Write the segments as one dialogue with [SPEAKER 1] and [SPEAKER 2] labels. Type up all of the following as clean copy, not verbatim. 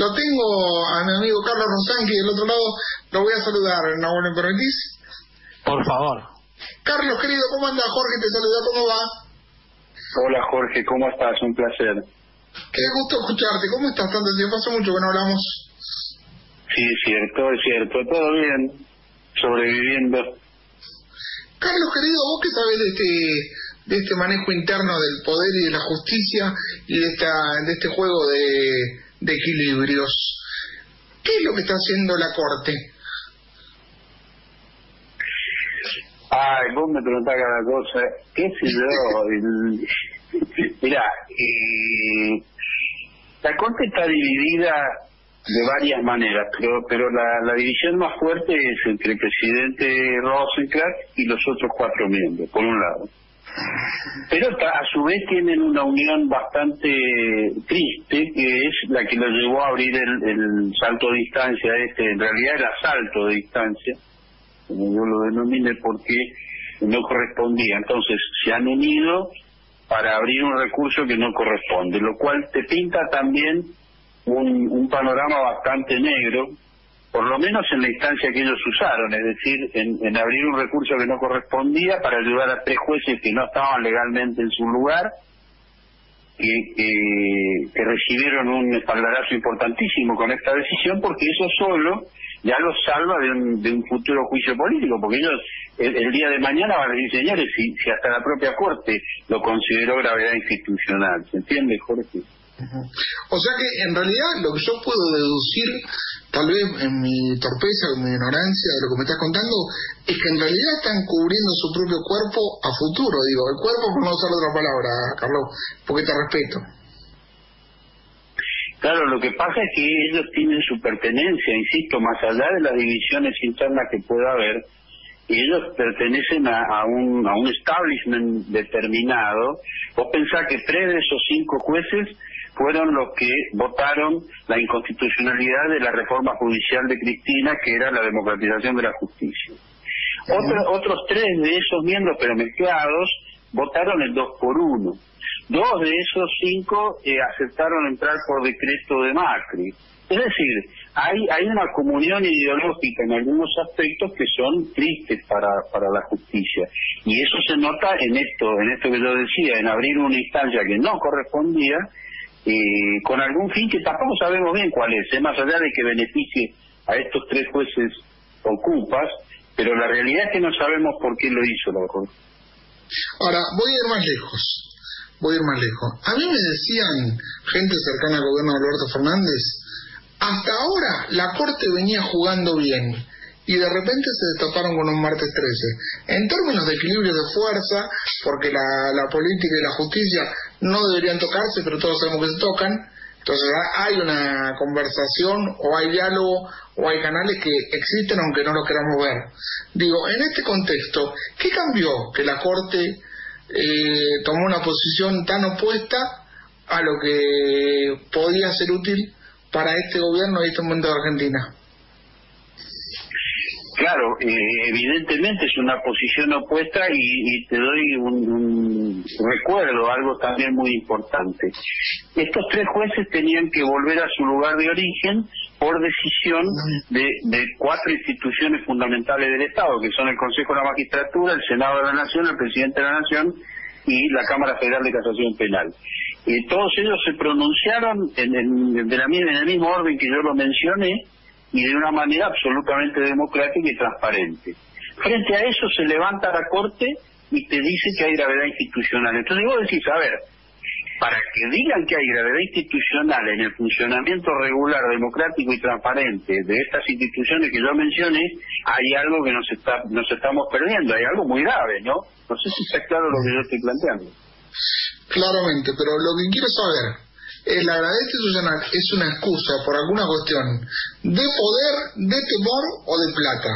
[SPEAKER 1] Lo tengo a mi amigo Carlos Rosanqui del otro lado. Lo voy a saludar, ¿no me permitís?
[SPEAKER 2] Por favor.
[SPEAKER 1] Carlos, querido, ¿cómo anda? Jorge te saluda, ¿cómo va?
[SPEAKER 3] Hola Jorge, ¿cómo estás? Un placer.
[SPEAKER 1] Qué gusto escucharte. ¿Cómo estás? Tanto tiempo, hace mucho que no hablamos.
[SPEAKER 3] Sí, es cierto, todo bien, sobreviviendo.
[SPEAKER 1] Carlos, querido, ¿vos qué sabés de este manejo interno del poder y de la justicia y de este juego de equilibrios? ¿Qué es lo que está haciendo la Corte?
[SPEAKER 3] Ay, vos me preguntás cada cosa, qué sé yo. Mirá, la Corte está dividida de varias maneras, pero la división más fuerte es entre el presidente Rosenkrantz y los otros 4 miembros, por un lado. Pero a su vez tienen una unión bastante triste, que es la que lo llevó a abrir el salto de distancia en realidad era salto de distancia, como yo lo denominé, porque no correspondía. Entonces se han unido para abrir un recurso que no corresponde, lo cual te pinta también un panorama bastante negro, por lo menos en la instancia que ellos usaron, es decir, en abrir un recurso que no correspondía para ayudar a 3 jueces que no estaban legalmente en su lugar, que recibieron un espaldarazo importantísimo con esta decisión, porque eso solo ya los salva de un futuro juicio político, porque ellos el día de mañana van a decir, señores, si hasta la propia Corte lo consideró gravedad institucional. ¿Se entiende, Jorge?
[SPEAKER 1] O sea que en realidad lo que yo puedo deducir, tal vez en mi torpeza o mi ignorancia de lo que me estás contando, es que en realidad están cubriendo su propio cuerpo a futuro, digo, el cuerpo por no usar otra palabra, Carlos, porque te respeto.
[SPEAKER 3] Claro, lo que pasa es que ellos tienen su pertenencia, insisto, más allá de las divisiones internas que pueda haber, y ellos pertenecen a un establishment determinado. Vos pensás que 3 de esos 5 jueces fueron los que votaron la inconstitucionalidad de la reforma judicial de Cristina, que era la democratización de la justicia. Otros 3 de esos miembros, pero mezclados, votaron el 2 por 1. 2 de esos 5 aceptaron entrar por decreto de Macri. Es decir, hay una comunión ideológica en algunos aspectos que son tristes para la justicia. Y eso se nota en esto que yo decía, en abrir una instancia que no correspondía, con algún fin que tampoco sabemos bien cuál es, más allá de que beneficie a estos 3 jueces ocupas, pero la realidad es que no sabemos por qué lo hizo la Corte.
[SPEAKER 1] Ahora, voy a ir más lejos. A mí me decían, gente cercana al gobierno de Alberto Fernández, hasta ahora la Corte venía jugando bien y de repente se destaparon con un martes 13. En términos de equilibrio de fuerza, porque la política y la justicia no deberían tocarse, pero todos sabemos que se tocan, entonces hay una conversación o hay diálogo o hay canales que existen aunque no los queramos ver. Digo, en este contexto, ¿qué cambió que la Corte tomó una posición tan opuesta a lo que podía ser útil para este gobierno y este momento de Argentina?
[SPEAKER 3] Claro, evidentemente es una posición opuesta y te doy un recuerdo, algo también muy importante. Estos 3 jueces tenían que volver a su lugar de origen por decisión de 4 instituciones fundamentales del Estado, que son el Consejo de la Magistratura, el Senado de la Nación, el Presidente de la Nación y la Cámara Federal de Casación Penal. Todos ellos se pronunciaron en el mismo orden que yo lo mencioné, y de una manera absolutamente democrática y transparente. Frente a eso se levanta la Corte y te dice que hay gravedad institucional. Entonces vos decís, a ver, para que digan que hay gravedad institucional en el funcionamiento regular, democrático y transparente de estas instituciones que yo mencioné, hay algo que nos estamos perdiendo, hay algo muy grave, ¿no? No sé si está claro lo que yo estoy planteando.
[SPEAKER 1] Claramente, pero lo que quiero saber, la gravedad institucional es una excusa por alguna cuestión de poder, de temor o de plata.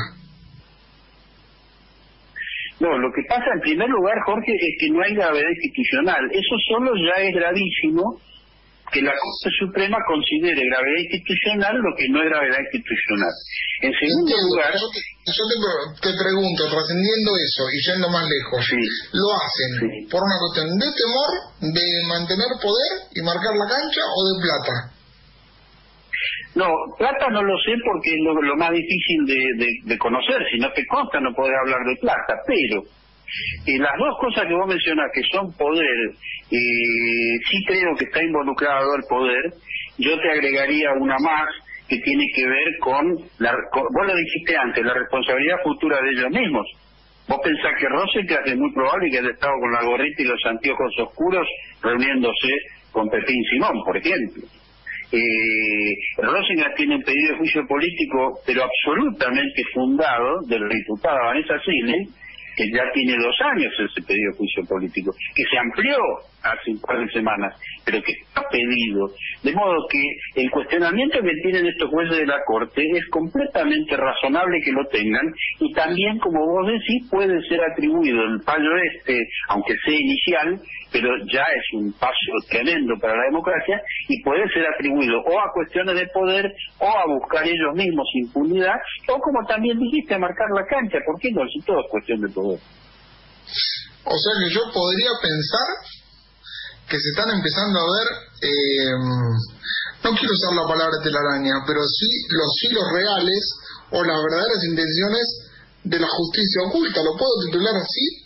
[SPEAKER 3] No, lo que pasa en primer lugar, Jorge, es que no hay gravedad institucional. Eso solo ya es gravísimo, que la Corte Suprema considere gravedad institucional lo que no es gravedad institucional. En segundo lugar...
[SPEAKER 1] Yo te pregunto, trascendiendo eso y yendo más lejos,
[SPEAKER 3] sí,
[SPEAKER 1] ¿lo hacen por una cuestión de temor, de mantener poder y marcar la cancha o de plata?
[SPEAKER 3] No, plata no lo sé porque es lo más difícil de conocer. Si no te consta no podés hablar de plata, pero las dos cosas que vos mencionás, que son poder, sí creo que está involucrado el poder. Yo te agregaría una más que tiene que ver con vos lo dijiste antes, la responsabilidad futura de ellos mismos. Vos pensás que Rosenkrantz es muy probable que haya estado con la gorrita y los anteojos oscuros reuniéndose con Pepín Simón, por ejemplo. Rosenkrantz tiene un pedido de juicio político, pero absolutamente fundado, de la diputada Vanessa Siles, que ya tiene 2 años ese pedido de juicio político, que se amplió hace un par de semanas, pero que está pedido. De modo que el cuestionamiento que tienen estos jueces de la Corte es completamente razonable que lo tengan, y también, como vos decís, puede ser atribuido el fallo aunque sea inicial, pero ya es un paso tremendo para la democracia, y puede ser atribuido o a cuestiones de poder, o a buscar ellos mismos impunidad, o como también dijiste, a marcar la cancha. ¿Por qué no? Si todo es cuestión de poder.
[SPEAKER 1] O sea que yo podría pensar que se están empezando a ver, no quiero usar la palabra telaraña, pero sí los hilos reales o las verdaderas intenciones de la justicia oculta. ¿Lo puedo titular así?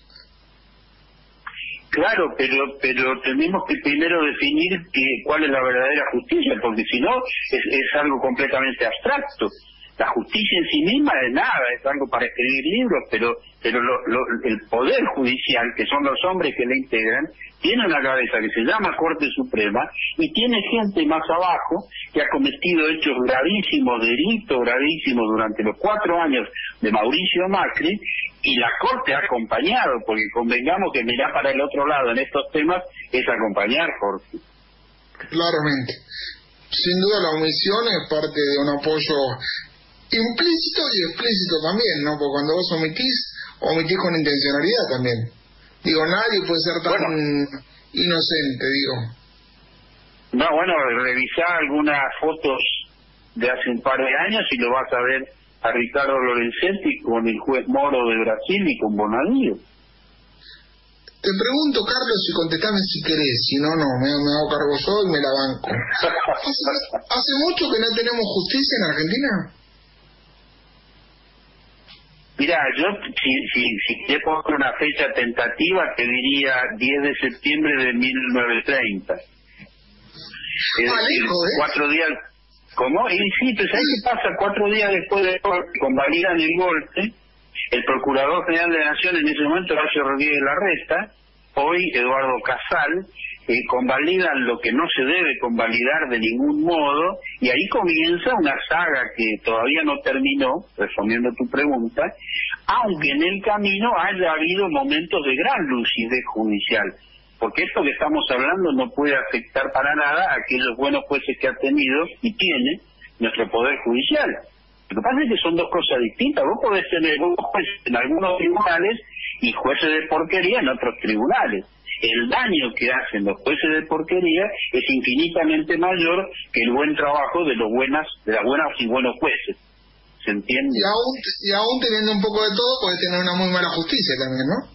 [SPEAKER 3] Claro, pero tenemos que primero definir cuál es la verdadera justicia, porque si no es algo completamente abstracto. La justicia en sí misma es nada, es algo para escribir libros, pero el poder judicial, que son los hombres que le integran, tiene una cabeza que se llama Corte Suprema y tiene gente más abajo que ha cometido hechos gravísimos, delitos gravísimos durante los 4 años de Mauricio Macri, y la Corte ha acompañado, porque convengamos que mirar para el otro lado en estos temas es acompañar, Jorge.
[SPEAKER 1] Claramente. Sin duda la omisión es parte de un apoyo implícito y explícito también, ¿no? Porque cuando vos omitís con intencionalidad también. Digo, nadie puede ser tan inocente, digo.
[SPEAKER 3] No, bueno, revisá algunas fotos de hace un par de años y lo vas a ver a Ricardo Lorenzetti con el juez Moro de Brasil y con Bonadío.
[SPEAKER 1] Te pregunto, Carlos, y contestame si querés, si no, me hago cargo yo y me la banco. ¿Hace mucho que no tenemos justicia en Argentina?
[SPEAKER 3] Mira, yo si te pongo una fecha tentativa te diría 10 de septiembre de 1930. Es decir, 4 días... ¿Cómo? Y sí, pues ahí qué pasa, 4 días después de convalidan el golpe, el Procurador General de la Nación en ese momento, Horacio Rodríguez Larreta, hoy Eduardo Casal, convalidan lo que no se debe convalidar de ningún modo, y ahí comienza una saga que todavía no terminó, respondiendo a tu pregunta, aunque en el camino haya habido momentos de gran lucidez judicial, porque esto que estamos hablando no puede afectar para nada a aquellos buenos jueces que ha tenido y tiene nuestro Poder Judicial. Lo que pasa es que son dos cosas distintas. Vos podés tener buenos jueces en algunos tribunales y jueces de porquería en otros tribunales. El daño que hacen los jueces de porquería es infinitamente mayor que el buen trabajo de las buenas y buenos jueces. ¿Se entiende?
[SPEAKER 1] Y aún teniendo un poco de todo, podés tener una muy mala justicia también, ¿no?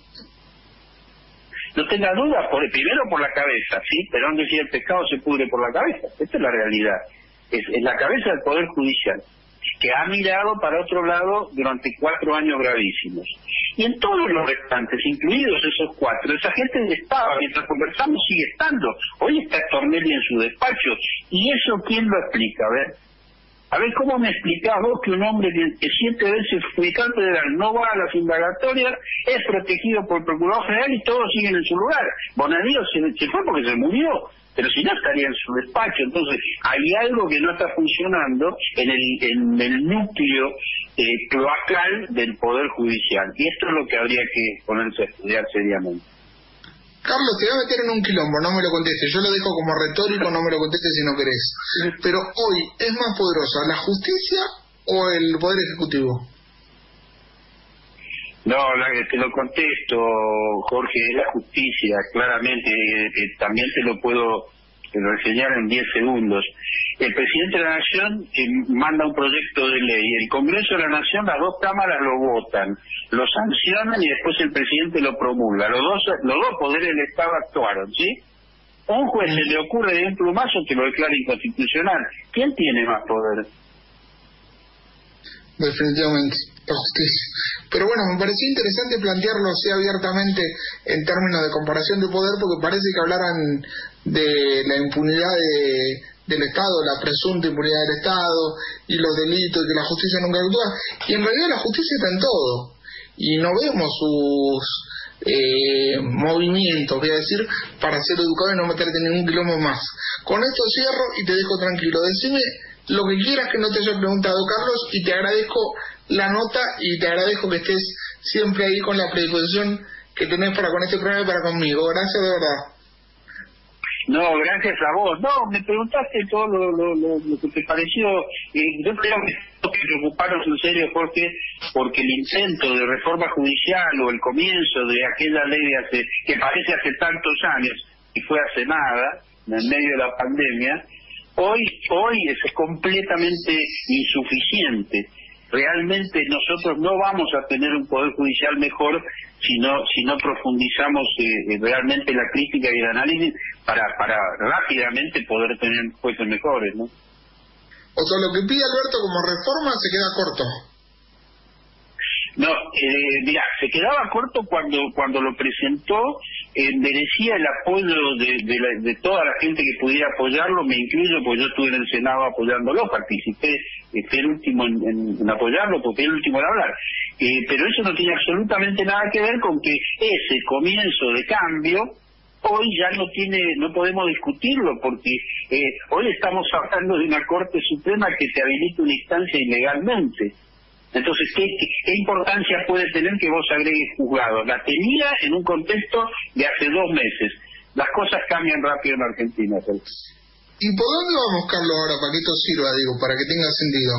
[SPEAKER 3] No tenga duda, primero por la cabeza, ¿sí? Pero donde si el pescado se pudre por la cabeza. Esta es la realidad. Es la cabeza del Poder Judicial, que ha mirado para otro lado durante 4 años gravísimos. Y en todos los restantes, incluidos esos 4, esa gente estaba, mientras conversamos sigue estando. Hoy está Tornelli en su despacho. ¿Y eso quién lo explica? A ver, ¿cómo me explicás vos que un hombre que 7 veces fiscal federal no va a las indagatorias, es protegido por el Procurador General y todos siguen en su lugar? Bonadío se fue porque se murió, pero si no estaría en su despacho. Entonces, hay algo que no está funcionando en el núcleo cloacal del Poder Judicial. Y esto es lo que habría que ponerse a estudiar seriamente.
[SPEAKER 1] Carlos, te voy a meter en un quilombo, no me lo contestes. Yo lo dejo como retórico, no me lo contestes si no querés. Pero hoy, ¿es más poderosa la justicia o el Poder Ejecutivo?
[SPEAKER 3] No, te lo contesto, Jorge, es la justicia, claramente. También te lo puedo enseñar en 10 segundos. El presidente de la Nación manda un proyecto de ley, el Congreso de la Nación, las 2 cámaras lo votan, lo sancionan y después el presidente lo promulga. Los dos poderes del Estado actuaron, ¿sí? A un juez se le ocurre de un plumazo que lo declara inconstitucional. ¿Quién tiene más poder?
[SPEAKER 1] Definitivamente, la justicia. Pero bueno, me pareció interesante plantearlo así abiertamente en términos de comparación de poder, porque parece que hablaran de la impunidad del Estado, la presunta impunidad del Estado y los delitos, y que la justicia nunca actúa, y en realidad la justicia está en todo, y no vemos sus movimientos, voy a decir, para ser educado y no meterte en ningún quilombo más. Con esto cierro y te dejo tranquilo. Decime lo que quieras que no te haya preguntado, Carlos, y te agradezco la nota y te agradezco que estés siempre ahí con la predisposición que tenés para con este programa y para conmigo. Gracias de verdad.
[SPEAKER 3] No, gracias a vos. No, me preguntaste todo lo que te pareció. Yo creo que preocuparos en serio, Jorge, porque el intento de reforma judicial o el comienzo de aquella ley que parece hace tantos años y fue hace nada, en medio de la pandemia, hoy es completamente insuficiente. Realmente nosotros no vamos a tener un poder judicial mejor si no profundizamos realmente la crítica y el análisis para rápidamente poder tener jueces mejores, ¿no?
[SPEAKER 1] O sea, lo que pide Alberto como reforma se queda corto.
[SPEAKER 3] No, mira, se quedaba corto cuando lo presentó, merecía el apoyo de toda la gente que pudiera apoyarlo, me incluyo, porque yo estuve en el Senado apoyándolo, participé, fui el último en apoyarlo, porque fui el último en hablar. Pero eso no tiene absolutamente nada que ver con que ese comienzo de cambio hoy ya no podemos discutirlo, porque hoy estamos hablando de una Corte Suprema que te habilita una instancia ilegalmente. Entonces, ¿qué importancia puede tener que vos agregues juzgado? La tenía en un contexto de hace 2 meses. Las cosas cambian rápido en Argentina.
[SPEAKER 1] ¿Y por dónde vamos, Carlos, ahora? ¿Para que esto sirva, para que tenga sentido?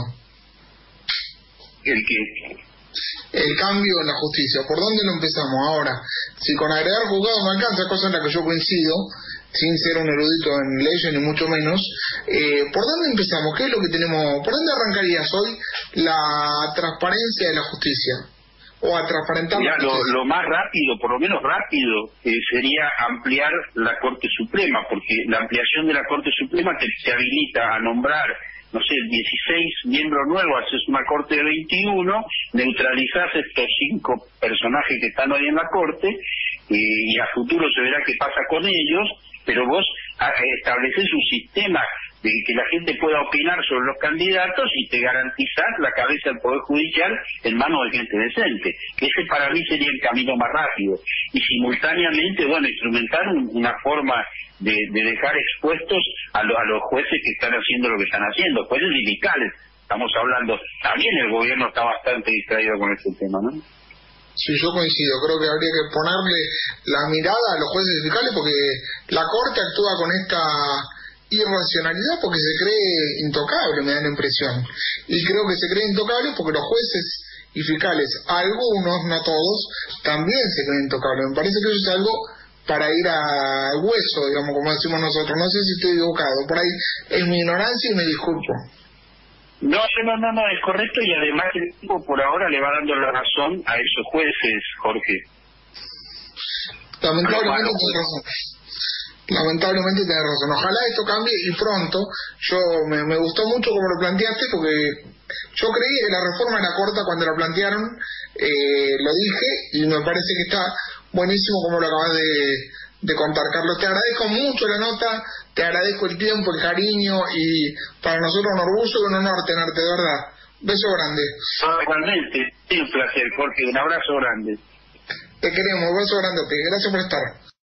[SPEAKER 3] ¿El qué?
[SPEAKER 1] El cambio en la justicia. ¿Por dónde lo empezamos ahora? Si con agregar juzgado no alcanza, cosa en la que yo coincido, sin ser un erudito en leyes ni mucho menos, ¿por dónde empezamos? ¿Qué es lo que tenemos? ¿Por dónde arrancarías hoy la transparencia de la justicia? O a transparentar la justicia.
[SPEAKER 3] Lo más rápido, por lo menos rápido, sería ampliar la Corte Suprema, porque la ampliación de la Corte Suprema te habilita a nombrar, no sé, 16 miembros nuevos, haces una Corte de 21, neutralizás estos 5 personajes que están hoy en la Corte, y a futuro se verá qué pasa con ellos, pero vos estableces un sistema de que la gente pueda opinar sobre los candidatos y te garantizás la cabeza del Poder Judicial en manos de gente decente. Ese para mí sería el camino más rápido. Y simultáneamente, instrumentar una forma de dejar expuestos a los jueces que están haciendo lo que están haciendo, jueces y fiscales. Estamos hablando, también el gobierno está bastante distraído con este tema, ¿no?
[SPEAKER 1] Sí, yo coincido, creo que habría que ponerle la mirada a los jueces fiscales, porque la Corte actúa con esta irracionalidad porque se cree intocable, me da la impresión. Y creo que se cree intocable porque los jueces y fiscales, algunos, no todos, también se creen intocables. Me parece que eso es algo para ir al hueso, como decimos nosotros. No sé si estoy equivocado, por ahí es mi ignorancia y me disculpo.
[SPEAKER 3] No, es correcto, y además el tiempo por ahora le va dando la razón a esos jueces, Jorge.
[SPEAKER 1] Lamentablemente tenés razón. Lamentablemente tenés razón. Ojalá esto cambie y pronto. Yo me gustó mucho como lo planteaste, porque yo creí que la reforma era corta cuando la plantearon, lo dije, y me parece que está buenísimo como lo acabas de contar, Carlos. Te agradezco mucho la nota, te agradezco el tiempo, el cariño, y para nosotros un orgullo y un honor tenerte, de verdad. Beso grande.
[SPEAKER 3] Igualmente, es un placer, Jorge, un abrazo grande.
[SPEAKER 1] Te queremos, beso grande, gracias por estar.